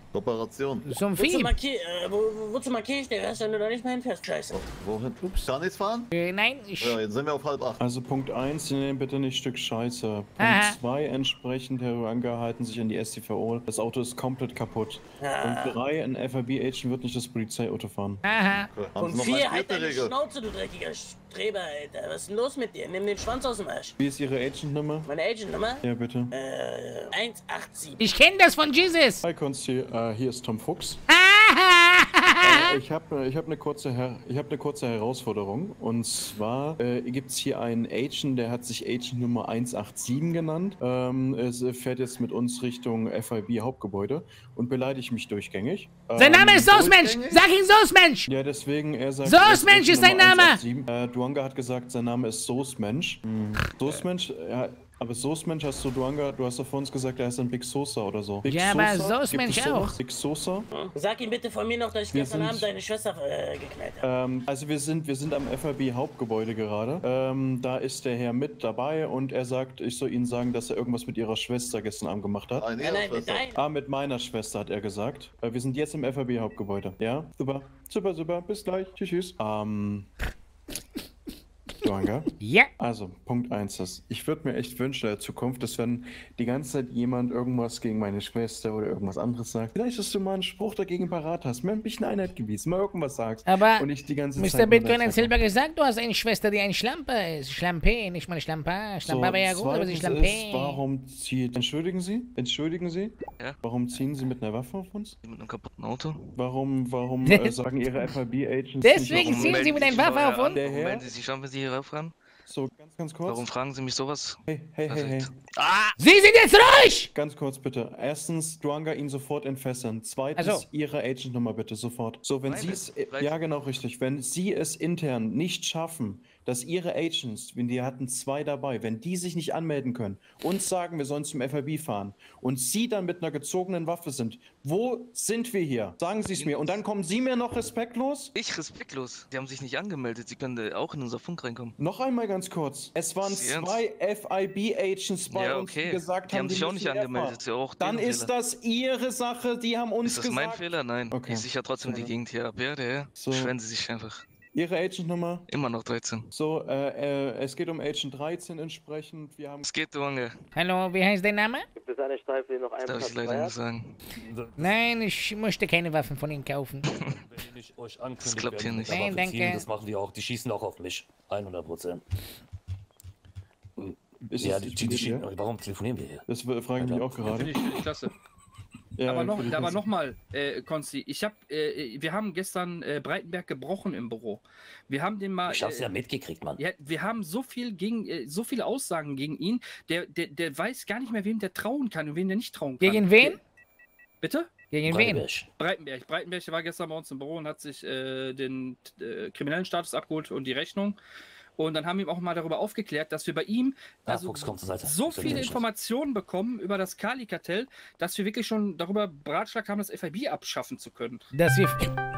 Speaker 7: Operation.
Speaker 2: So ein Vieh.
Speaker 4: Wozu markiere ich dir das, wenn du da nicht mehr hinfährst? Scheiße.
Speaker 7: Wohin? Ups. Gar nichts fahren?
Speaker 2: Nein,
Speaker 7: Ja, jetzt sind wir auf 7:30.
Speaker 6: Also Punkt 1, Sie nehmen bitte nicht Stück Scheiße. Punkt 2, entsprechend, Herr Ruanga, halten sich an die StVO. Das Auto ist komplett kaputt. Punkt 3, ein FIB-Agent wird nicht das Polizeiauto fahren.
Speaker 2: Aha.
Speaker 4: Und 4, halt deine Schnauze, du dreckiger Streber, Alter. Was ist denn los mit dir? Nimm den Schwanz aus dem Arsch.
Speaker 6: Wie ist Ihre Agent-Nummer?
Speaker 4: Meine Agent-Nummer?
Speaker 6: Ja, bitte.
Speaker 4: 187.
Speaker 2: Ich kenne das von Jesus.
Speaker 6: Hi, Konsti, hier ist Tom Fuchs. Ich hab eine kurze Herausforderung. Und zwar gibt es hier einen Agent, der hat sich Agent Nummer 187 genannt. Es fährt jetzt mit uns Richtung FIB Hauptgebäude und beleidigt mich durchgängig.
Speaker 2: Sein Name ist Soßmensch! Sag ihn Soßmensch!
Speaker 6: Ja, deswegen, er sagt...
Speaker 2: Soßmensch ist sein Name!
Speaker 6: Duanga hat gesagt, sein Name ist Soßmensch. Soßmensch, ja... Aber Soßmensch hast du, Duanga, du hast doch vor uns gesagt, er heißt ein Big Sosa oder so. Big
Speaker 2: ja, aber Soßmensch auch.
Speaker 6: Big Sosa?
Speaker 4: Sag ihm bitte von mir noch, dass ich gestern Abend deine Schwester geknallt habe.
Speaker 6: Also wir sind am FIB Hauptgebäude gerade. Da ist der Herr mit dabei und er sagt, ich soll Ihnen sagen, dass er irgendwas mit Ihrer Schwester gestern Abend gemacht hat.
Speaker 4: Nein, mit deiner.
Speaker 6: Mit meiner Schwester hat er gesagt. Wir sind jetzt im FIB Hauptgebäude. Ja, super. Super. Bis gleich. Tschüss. Duanga?
Speaker 2: Ja.
Speaker 6: Also, Punkt 1 ist, ich würde mir echt wünschen in der Zukunft, dass wenn die ganze Zeit jemand irgendwas gegen meine Schwester oder irgendwas anderes sagt, vielleicht, dass du mal einen Spruch dagegen parat hast, mir ein bisschen Einheitgewiesen, mal irgendwas sagst.
Speaker 2: Aber
Speaker 6: und nicht die ganze
Speaker 2: Mr.
Speaker 6: Zeit
Speaker 2: Bitcoin hat selber gesagt, du hast eine Schwester, die ein Schlamper ist. Schlampe, nicht mal Schlamper. Schlamper wäre ja gut, aber sie Schlampe.
Speaker 6: Entschuldigen Sie?
Speaker 3: Ja?
Speaker 6: Warum ziehen Sie mit einer Waffe auf uns?
Speaker 3: Mit einem kaputten Auto?
Speaker 6: Warum sagen Ihre FIB-Agents
Speaker 2: Deswegen ziehen Sie mit einer Waffe auf uns?
Speaker 3: Melden Sie sich schon, wenn Sie hier rauffahren?
Speaker 6: So, ganz kurz.
Speaker 3: Warum fragen Sie mich sowas?
Speaker 6: Hey.
Speaker 2: Sie sind jetzt ruhig!
Speaker 6: Ganz kurz bitte. Erstens, Duanga ihn sofort entfesseln. Zweitens, Ihre Agent-Nummer bitte sofort. So, wenn Sie es... Ja, genau, richtig. Wenn Sie es intern nicht schaffen, dass Ihre Agents, wenn die hatten 2 dabei, wenn die sich nicht anmelden können, uns sagen, wir sollen zum FIB fahren und Sie dann mit einer gezogenen Waffe sind, wo sind wir hier? Sagen Sie es mir. Und dann kommen Sie mir noch respektlos?
Speaker 3: Ich respektlos? Die haben sich nicht angemeldet. Sie können auch in unser Funk reinkommen.
Speaker 6: Noch einmal ganz kurz. Es waren 2 FIB-Agents bei uns, die gesagt haben,
Speaker 3: die haben sich auch nicht angemeldet. Ja, auch
Speaker 6: dann ist das Ihre Sache, die haben uns gesagt.
Speaker 3: Ist das mein Fehler? Nein. Okay. Ich sichere trotzdem die Gegend hier ab. Ja. So. Beschweren Sie sich einfach.
Speaker 6: Ihre Agent-Nummer?
Speaker 3: Immer noch 13.
Speaker 6: So, es geht um Agent 13 entsprechend. Wir haben...
Speaker 3: Es geht, Duange.
Speaker 2: Hallo, wie heißt dein Name?
Speaker 12: Gibt es eine Streife, die noch einen
Speaker 3: Darf ich leider nicht sagen.
Speaker 2: Nein, ich möchte keine Waffen von Ihnen kaufen.
Speaker 8: Wenn ich euch ankündige,
Speaker 3: das klappt hier nicht.
Speaker 2: Nein, danke.
Speaker 8: Das machen die auch. Die schießen auch auf mich. 100%. Ja, die schießen. Warum telefonieren wir hier?
Speaker 6: Das frage ich mich auch gerade.
Speaker 11: Finde ich klasse.
Speaker 6: Ja,
Speaker 11: aber nochmal, Konsti, wir haben gestern Breitenberg gebrochen im Büro. Wir haben den mal...
Speaker 8: Ich hab's ja mitgekriegt, Mann.
Speaker 11: Ja, wir haben so viele Aussagen gegen ihn, der weiß gar nicht mehr, wem der trauen kann und wem der nicht trauen kann.
Speaker 2: Gegen wen?
Speaker 11: Bitte?
Speaker 2: Gegen wen?
Speaker 11: Breitenberg. Breitenberg war gestern bei uns im Büro und hat sich den kriminellen Status abgeholt und die Rechnung. Und dann haben wir ihm auch mal darüber aufgeklärt, dass wir bei ihm so viele Informationen bekommen über das Kali-Kartell, dass wir wirklich schon darüber beratschlagt haben, das FIB abschaffen zu können.
Speaker 2: Dass wir...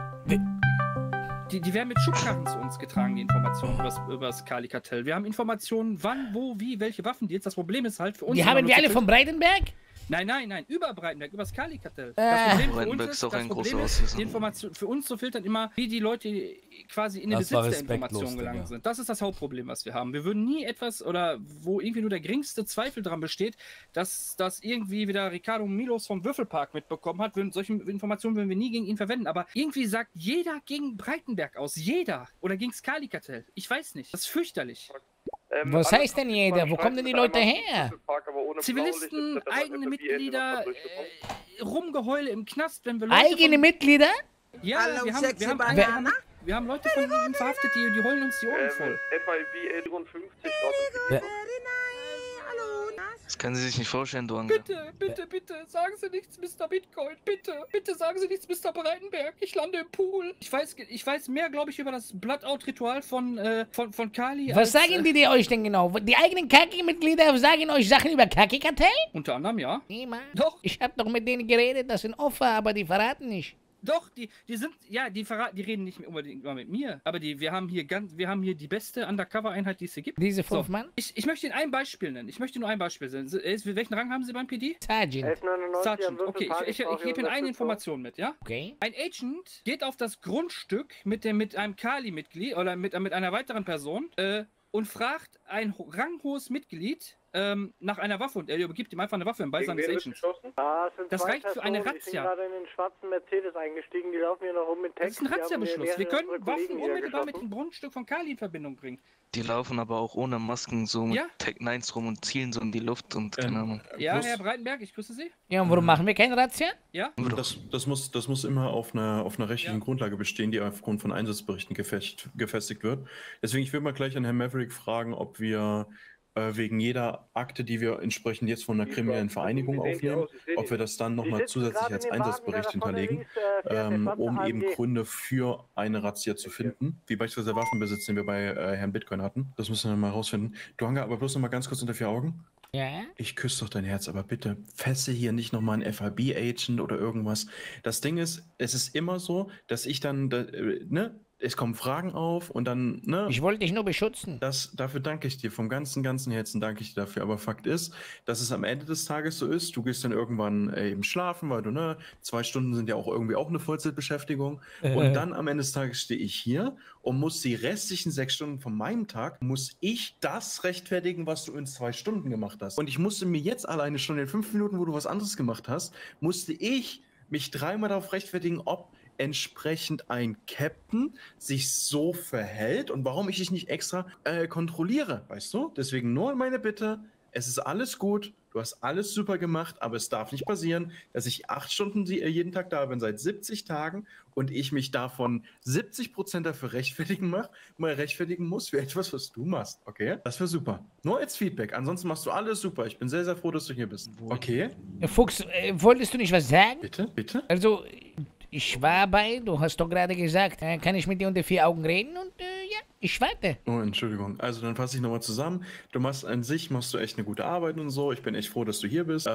Speaker 11: Die werden mit Schubkarren zu uns getragen, die Informationen über das Kali-Kartell. Wir haben Informationen, wann, wo, wie, welche Waffen die jetzt. Das Problem ist halt für uns...
Speaker 2: Die haben wir alle von Breitenberg?
Speaker 11: Nein, über Breitenberg, über das Kali-Kartell. Das Problem für uns ist, die Information für uns zu filtern immer, wie die Leute quasi in den Besitz der Informationen gelangt sind. Das ist das Hauptproblem, was wir haben. Wir würden nie etwas, oder wo irgendwie nur der geringste Zweifel dran besteht, dass das irgendwie wieder Ricardo Milos vom Würfelpark mitbekommen hat. Solche Informationen würden wir nie gegen ihn verwenden. Aber irgendwie sagt jeder gegen Breitenberg aus. Jeder. Oder gegen das Kali-Kartell. Ich weiß nicht. Das ist fürchterlich.
Speaker 2: Was heißt denn jeder? Wo kommen denn die Leute her?
Speaker 11: Zivilisten, eigene Mitglieder, Rumgeheule im Knast, wenn wir Leute...
Speaker 2: Eigene Mitglieder?
Speaker 11: Ja, wir haben Leute von ihnen verhaftet, die heulen uns die Ohren voll.
Speaker 3: FIB 54 Das können Sie sich nicht vorstellen, Duange.
Speaker 11: Bitte, sagen Sie nichts, Mr. Bitcoin. Bitte sagen Sie nichts, Mr. Breitenberg. Ich lande im Pool. Ich weiß mehr, glaube ich, über das Bloodout-Ritual von Kali.
Speaker 2: Was sagen die euch denn genau? Die eigenen Kaki-Mitglieder sagen euch Sachen über Kaki-Kartell?
Speaker 11: Unter anderem, ja.
Speaker 2: Niemand.
Speaker 11: Doch.
Speaker 2: Ich habe doch mit denen geredet, das sind Opfer, aber die verraten nicht.
Speaker 11: Doch, die sind, ja, die reden nicht unbedingt immer mit mir, aber wir haben hier die beste Undercover-Einheit, die es hier gibt.
Speaker 2: Diese 5 Mann?
Speaker 11: Ich möchte Ihnen ein Beispiel nennen. Ich möchte nur ein Beispiel nennen. Welchen Rang haben Sie beim PD?
Speaker 2: Sergeant.
Speaker 11: Sergeant. Okay, ich gebe Ihnen eine Information mit, ja?
Speaker 2: Okay.
Speaker 11: Ein Agent geht auf das Grundstück mit einem Kali-Mitglied oder mit einer weiteren Person und fragt ein ranghohes Mitglied nach einer Waffe und er übergibt ihm einfach eine Waffe im Beisein des Agents. Das reicht für eine Razzia.
Speaker 9: Ich bin gerade in den schwarzen Mercedes eingestiegen, die laufen hier noch rum mit
Speaker 11: Text. Das ist ein Razzia-Beschluss. Wir können Waffen unmittelbar mit dem Grundstück von Kali in Verbindung bringen.
Speaker 3: Die laufen aber auch ohne Masken so mit Tech-9s rum und zielen so in die Luft und keine Ahnung.
Speaker 11: Ja, Herr Breitenberg, ich grüße Sie.
Speaker 2: Ja, und warum machen wir keine Razzia?
Speaker 11: Ja.
Speaker 6: Das muss immer auf einer rechtlichen Grundlage bestehen, die aufgrund von Einsatzberichten gefestigt wird. Deswegen, ich will mal gleich an Herrn Maverick fragen, ob wir wegen jeder Akte, die wir entsprechend jetzt von einer kriminellen Vereinigung aufnehmen, ob wir das dann nochmal zusätzlich als Einsatzbericht hinterlegen, um eben Gründe für eine Razzia zu finden, wie beispielsweise der Waffenbesitz, den wir bei Herrn Bitcoin hatten. Das müssen wir mal rausfinden. Duanga, aber bloß nochmal ganz kurz unter 4 Augen.
Speaker 2: Ja?
Speaker 6: Ich küsse doch dein Herz, aber bitte fesse hier nicht nochmal einen FIB-Agent oder irgendwas. Das Ding ist, es ist immer so, dass ich dann, es kommen Fragen auf und dann,
Speaker 2: Ich wollte dich nur beschützen.
Speaker 6: Dafür danke ich dir, vom ganzen Herzen danke ich dir dafür. Aber Fakt ist, dass es am Ende des Tages so ist, du gehst dann irgendwann eben schlafen, weil du, 2 Stunden sind ja auch irgendwie auch eine Vollzeitbeschäftigung. Und dann am Ende des Tages stehe ich hier und muss die restlichen 6 Stunden von meinem Tag, muss ich das rechtfertigen, was du in 2 Stunden gemacht hast. Und ich musste mir jetzt alleine schon in 5 Minuten, wo du was anderes gemacht hast, musste ich mich 3-mal darauf rechtfertigen, ob entsprechend ein Captain sich so verhält und warum ich dich nicht extra kontrolliere, weißt du? Deswegen nur meine Bitte, es ist alles gut, du hast alles super gemacht, aber es darf nicht passieren, dass ich 8 Stunden jeden Tag da bin, seit 70 Tagen und ich mich davon 70% dafür rechtfertigen muss für etwas, was du machst, okay? Das wäre super. Nur als Feedback, ansonsten machst du alles super. Ich bin sehr, sehr froh, dass du hier bist. Okay?
Speaker 2: Fuchs, wolltest du nicht was sagen?
Speaker 6: Bitte?
Speaker 2: Also, ich war bei, du hast doch gerade gesagt, kann ich mit dir unter 4 Augen reden und ja, ich warte.
Speaker 6: Oh, Entschuldigung. Also dann fasse ich nochmal zusammen. Machst du echt eine gute Arbeit und so. Ich bin echt froh, dass du hier bist.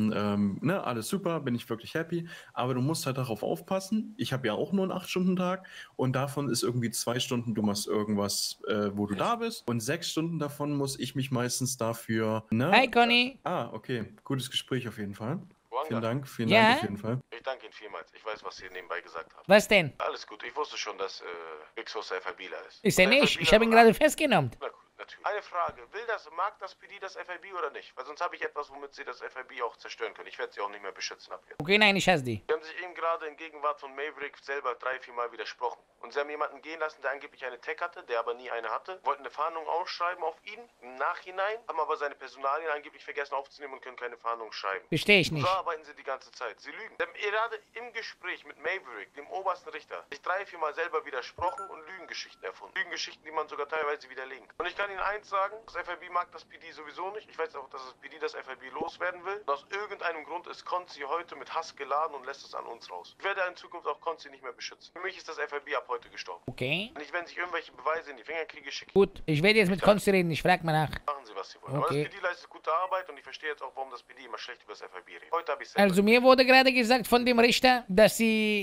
Speaker 6: Alles super, bin ich wirklich happy. Aber du musst halt darauf aufpassen. Ich habe ja auch nur einen 8-Stunden-Tag und davon ist irgendwie 2 Stunden, du machst irgendwas, wo du da bist und 6 Stunden davon muss ich mich meistens dafür...
Speaker 2: Hi, Conny.
Speaker 6: Ah, okay. Gutes Gespräch auf jeden Fall. Vielen Dank auf jeden Fall.
Speaker 13: Ich danke Ihnen vielmals. Ich weiß, was Sie nebenbei gesagt haben.
Speaker 2: Was denn?
Speaker 13: Alles gut. Ich wusste schon, dass Xos FIBler ist.
Speaker 2: Ist er nicht? Ich habe ihn gerade festgenommen.
Speaker 13: Na gut, natürlich. Eine Frage. Mag das PD das FIB oder nicht? Weil sonst habe ich etwas, womit Sie das FIB auch zerstören können. Ich werde Sie auch nicht mehr beschützen ab hier.
Speaker 2: Okay, nein, ich hasse die.
Speaker 13: Sie haben sich eben gerade in Gegenwart von Maverick selber 3-4 Mal widersprochen. Und Sie haben jemanden gehen lassen, der angeblich eine Tech hatte, der aber nie eine hatte. Wollten eine Fahndung ausschreiben auf ihn im Nachhinein, haben aber seine Personalien angeblich vergessen aufzunehmen und können keine Fahndung schreiben.
Speaker 2: Verstehe ich nicht.
Speaker 13: So arbeiten Sie die ganze Zeit. Sie lügen. Sie haben gerade im Gespräch mit Maverick, dem obersten Richter, sich 3-4 Mal selber widersprochen und Lügengeschichten erfunden. Lügengeschichten, die man sogar teilweise widerlegen kann. Und ich kann Ihnen eins sagen, das FIB mag das PD sowieso nicht. Ich weiß auch, dass das PD das FIB loswerden will. Und aus irgendeinem Grund ist Konzi heute mit Hass geladen und lässt es an uns raus. Ich werde in Zukunft auch Konzi nicht mehr beschützen. Für mich ist das FIB ab heute gestorben.
Speaker 2: Okay.
Speaker 13: Und wenn sich irgendwelche Beweise in die Finger kriege, schicke ich.
Speaker 2: Gut, ich werde jetzt mit Konzi reden, ich frage mal nach.
Speaker 13: Machen Sie, was Sie wollen.
Speaker 2: Okay.
Speaker 13: Aber das PD leistet gute Arbeit und ich verstehe jetzt auch, warum das PD immer schlecht über das FIB redet. Heute habe ich es
Speaker 2: Also mir wurde gerade gesagt von dem Richter, dass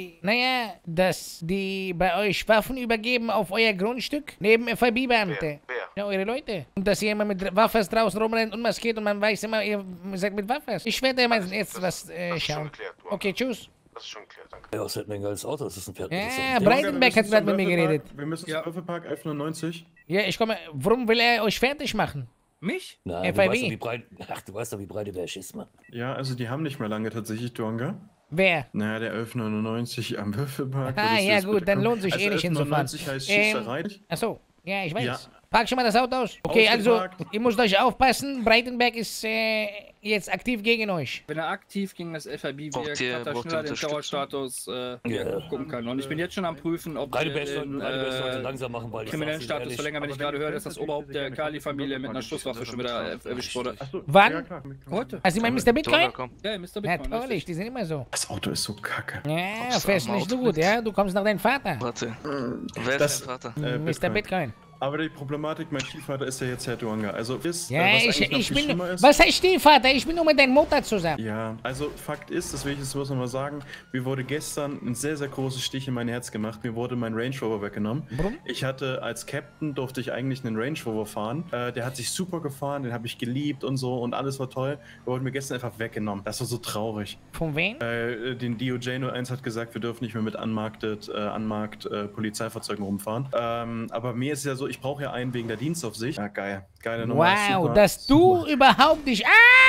Speaker 2: dass die bei euch Waffen übergeben auf euer Grundstück, neben FIB-Beamte.
Speaker 13: Wer?
Speaker 2: Ja, eure Leute. Und dass ihr immer mit Waffen draußen rumrennt und maskiert und man weiß immer, ihr seid mit Waffen. Ich werde mal jetzt was schauen. Okay, tschüss.
Speaker 13: Das ist schon geklärt, danke.
Speaker 8: Ja, was hält mir ein geiles Auto? Das ist ein Pferd.
Speaker 2: Ja, Breitenberg hat gerade mit mir geredet.
Speaker 6: Wir müssen zum Wölfepark 1190.
Speaker 2: Ja, ich komme. Warum will er euch fertig machen?
Speaker 11: Mich?
Speaker 8: Nein, du weißt doch, wie breit der ist, Mann.
Speaker 6: Ja, also die haben nicht mehr lange tatsächlich, Duanga.
Speaker 2: Wer?
Speaker 6: Naja, der 1199 am Wölfepark.
Speaker 2: Ah, ja gut, dann lohnt sich nicht hinzufahren.
Speaker 6: 1199 heißt Schießerei.
Speaker 2: Achso, ja, ich weiß.
Speaker 6: Ja.
Speaker 2: Park schon mal das Auto aus. Okay, also, ihr müsst euch aufpassen. Breitenberg ist jetzt aktiv gegen euch.
Speaker 11: Wenn er aktiv gegen das FIB wirkt, hat er schneller den Dauerstatus gucken können. Und ich bin jetzt schon am Prüfen, ob wir den
Speaker 8: langsam machen, weil
Speaker 11: kriminellen Status verlängern, wenn ich gerade höre, dass das Oberhaupt der Kali-Familie mit einer Schusswaffe schon wieder erwischt wurde.
Speaker 2: Wann?
Speaker 6: Ja, klar.
Speaker 11: Heute.
Speaker 2: Also, ich meine Mr. Bitcoin?
Speaker 11: Ja, Mr. Bitcoin.
Speaker 2: Ja, toll, die sind immer so.
Speaker 6: Das Auto ist so kacke.
Speaker 2: Ja, fährst nicht so gut, ja? Du kommst nach deinem Vater.
Speaker 3: Warte. Wer ist dein Vater?
Speaker 2: Mr. Bitcoin.
Speaker 6: Aber die Problematik, mein Stiefvater ist ja jetzt Herr Duanga. Also ist,
Speaker 2: Ja,
Speaker 6: was
Speaker 2: ich bin.
Speaker 6: schlimmer ist,
Speaker 2: Was heißt Stiefvater? Ich bin nur mit deiner Mutter zusammen.
Speaker 6: ja, also Fakt ist, das will ich jetzt bloß nochmal sagen, mir wurde gestern ein sehr, sehr großes Stich in mein Herz gemacht. Mir wurde mein Range Rover weggenommen.
Speaker 2: Warum?
Speaker 6: Ich hatte als Captain, durfte ich eigentlich einen Range Rover fahren. Der hat sich super gefahren, den habe ich geliebt und so und alles war toll. Der wurde mir gestern einfach weggenommen. Das war so traurig.
Speaker 2: Von wem?
Speaker 6: Den DOJ 01 hat gesagt, wir dürfen nicht mehr mit Polizeifahrzeugen rumfahren. Aber mir ist ja so, ich brauche ja einen wegen der Dienstaufsicht. Ja, geil. Geile Nummer.
Speaker 2: Wow,
Speaker 6: super.
Speaker 2: dass du überhaupt dich.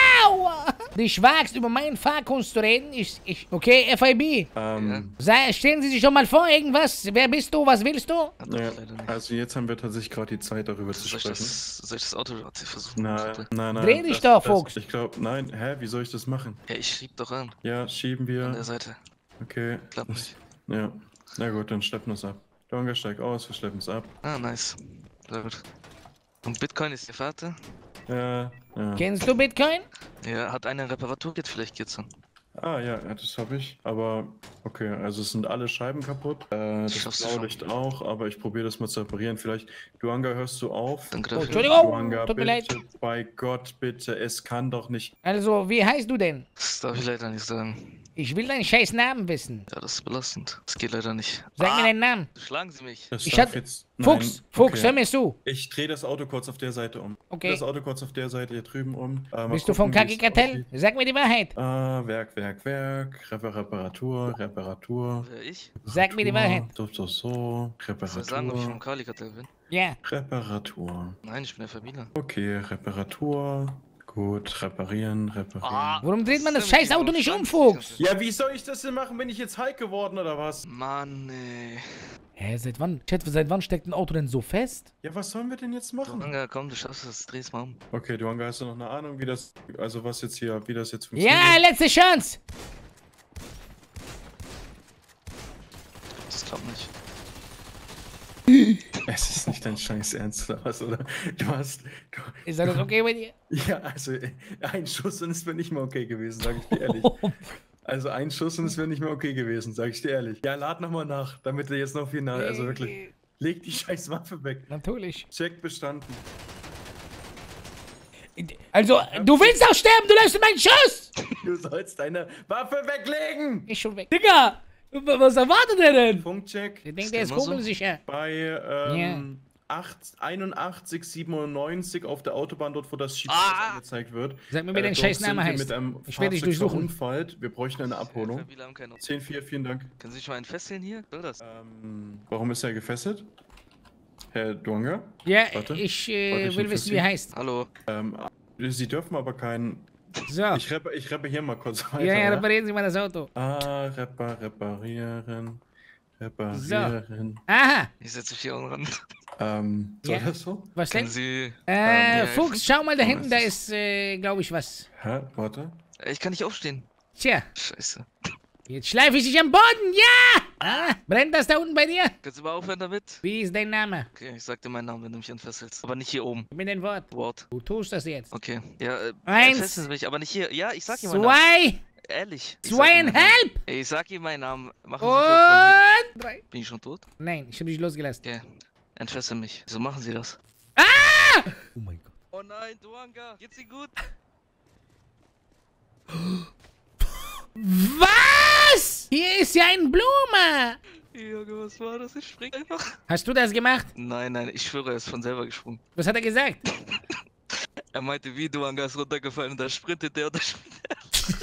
Speaker 2: Dich wagst, über meinen Fahrkunst zu reden. Okay, FIB. Stellen Sie sich schon mal vor, irgendwas. Wer bist du? Was willst du?
Speaker 6: Ja, also jetzt haben wir tatsächlich gerade die Zeit, darüber zu sprechen.
Speaker 3: Soll ich das Auto versuchen?
Speaker 6: Nein.
Speaker 2: Dreh dich doch, Fuchs.
Speaker 6: Ich glaube, nein. Hä, wie soll ich das machen?
Speaker 3: Ja, ich schieb doch an.
Speaker 6: Ja, schieben wir.
Speaker 3: An der Seite.
Speaker 6: Okay.
Speaker 3: Klappt nicht.
Speaker 6: Ja. Na gut, dann schleppen wir es ab. Duanga steigt aus, wir schleppen es ab.
Speaker 3: Ah, nice. Sehr gut. Und Bitcoin ist Ihr Vater?
Speaker 6: Ja.
Speaker 2: Kennst du Bitcoin?
Speaker 3: Ja, hat eine Reparaturkit, vielleicht geht's dann.
Speaker 6: Ah ja, das habe ich. Aber okay, also es sind alle Scheiben kaputt. Das Blaulicht auch, aber ich probiere das mal zu reparieren. Vielleicht, Duanga, hörst du auf?
Speaker 3: Danke
Speaker 2: dafür. Entschuldigung,
Speaker 6: Duanga,
Speaker 2: tut mir leid.
Speaker 6: Bei Gott, bitte, es kann doch nicht.
Speaker 2: Also, wie heißt du denn?
Speaker 3: Das darf ich leider nicht sagen.
Speaker 2: Ich will deinen scheiß Namen wissen.
Speaker 3: Ja, das ist belastend. Das geht leider nicht.
Speaker 2: Sag mir deinen Namen.
Speaker 3: Schlagen Sie mich.
Speaker 2: Fuchs, hör mir zu.
Speaker 6: Ich drehe das Auto kurz auf der Seite um.
Speaker 2: Okay.
Speaker 6: Das Auto kurz auf der Seite hier drüben um.
Speaker 2: Bist du vom Kaki-Kartell? Sag mir die Wahrheit.
Speaker 6: Werk. Reparatur.
Speaker 3: Wer ich?
Speaker 2: Sag mir die Wahrheit.
Speaker 6: So. Reparatur.
Speaker 3: Soll ich sagen, ob ich vom Kali-Kartell bin?
Speaker 2: Ja.
Speaker 6: Reparatur.
Speaker 3: Nein, ich bin der Verbieter.
Speaker 6: Okay, Reparatur. Gut, reparieren.
Speaker 2: Warum dreht man das scheiß Auto nicht um, Fuchs?
Speaker 6: Ja, wie soll ich das denn machen? Bin ich jetzt Hulk geworden oder was?
Speaker 3: Mann, ey.
Speaker 2: Hä, seit wann steckt ein Auto denn so fest?
Speaker 6: Ja, was sollen wir denn jetzt machen?
Speaker 3: Duanga, komm, du schaffst das, dreh's mal um.
Speaker 6: Okay, Duanga, hast du noch eine Ahnung, wie das jetzt funktioniert?
Speaker 2: Ja, letzte Chance!
Speaker 3: Das klappt nicht.
Speaker 6: Es ist nicht dein scheiß Ernst, oder was, oder?
Speaker 2: Ist das okay bei dir?
Speaker 6: Ja, also ein Schuss und es wäre nicht mehr okay gewesen, sag ich dir ehrlich. Also ein Schuss und es wäre nicht mehr okay gewesen, sag ich dir ehrlich. Ja, lad nochmal nach, damit du jetzt noch final, also wirklich, leg die scheiß Waffe weg.
Speaker 2: Natürlich.
Speaker 6: Check bestanden.
Speaker 2: Also, du willst auch sterben, du lässt meinen Schuss!
Speaker 6: Du sollst deine Waffe weglegen!
Speaker 2: Ist schon weg. Digga! Was erwartet er denn?
Speaker 6: Funkcheck.
Speaker 2: Ich denke, der ist kugelsicher.
Speaker 6: Bei 81,97 auf der Autobahn, dort wo das Schiff angezeigt wird.
Speaker 2: Sag mir, wie dein scheiß Name heißt. Ich werde dich durchsuchen.
Speaker 6: Wir bräuchten eine Abholung. 10-4, vielen Dank.
Speaker 3: Können Sie sich mal entfesseln hier? Will das?
Speaker 6: Warum ist er gefesselt? Herr Duanga?
Speaker 2: Ja, ich will wissen, wie er heißt.
Speaker 3: Hallo.
Speaker 6: Sie dürfen aber keinen...
Speaker 2: So.
Speaker 6: Ich repariere mal kurz weiter.
Speaker 2: Ja, reparieren Sie mal das Auto.
Speaker 6: Reparieren.
Speaker 2: So. Aha.
Speaker 3: Ich setze mich hier unten
Speaker 6: ran. Soll das so?
Speaker 2: Was denn?
Speaker 3: Sie,
Speaker 2: Fuchs, schau mal da hinten, da ist, glaube ich, was.
Speaker 6: Hä? Warte.
Speaker 3: Ich kann nicht aufstehen.
Speaker 2: Tja.
Speaker 3: Scheiße.
Speaker 2: Jetzt schleife ich dich am Boden, ja! Brennt das da unten bei dir?
Speaker 3: Kannst du mal aufhören damit?
Speaker 2: Wie ist dein Name?
Speaker 3: Okay, ich sag dir meinen Namen, wenn du mich entfesselst. Aber nicht hier oben.
Speaker 2: Mit dem Wort.
Speaker 3: Wort.
Speaker 2: Du tust das jetzt.
Speaker 3: Okay. Ja,
Speaker 2: 1.
Speaker 3: Entfesseln mich, aber nicht hier. Ja, ich sag ihm
Speaker 2: meinen Namen. 2.
Speaker 3: Ehrlich.
Speaker 2: 2,5.
Speaker 3: Ich sag ihm meinen Namen. Machen
Speaker 2: Sie und 3.
Speaker 3: Bin ich schon tot?
Speaker 2: Nein, ich hab dich losgelassen.
Speaker 3: Okay. Entfesseln mich. Wieso machen Sie das?
Speaker 2: Ah! Oh mein Gott.
Speaker 3: Oh nein, Duanga. Geht's Ihnen gut?
Speaker 2: Was? Hier ist ja ein Blume.
Speaker 3: Junge, was war das? Ich spring einfach.
Speaker 2: Hast du das gemacht?
Speaker 3: Nein, ich schwöre, er ist von selber gesprungen.
Speaker 2: Was hat er gesagt?
Speaker 3: Er meinte, wie Duanga ist runtergefallen und da sprintet er und da sprintet er.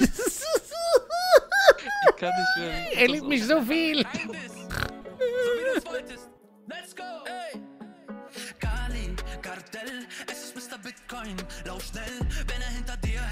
Speaker 3: Ich kann nicht mehr.
Speaker 2: Er liebt mich so viel.
Speaker 12: So wie du es wolltest. Let's go! Ey! Kali, Kartell, es ist Mr. Bitcoin. Lauf schnell, wenn er hinter dir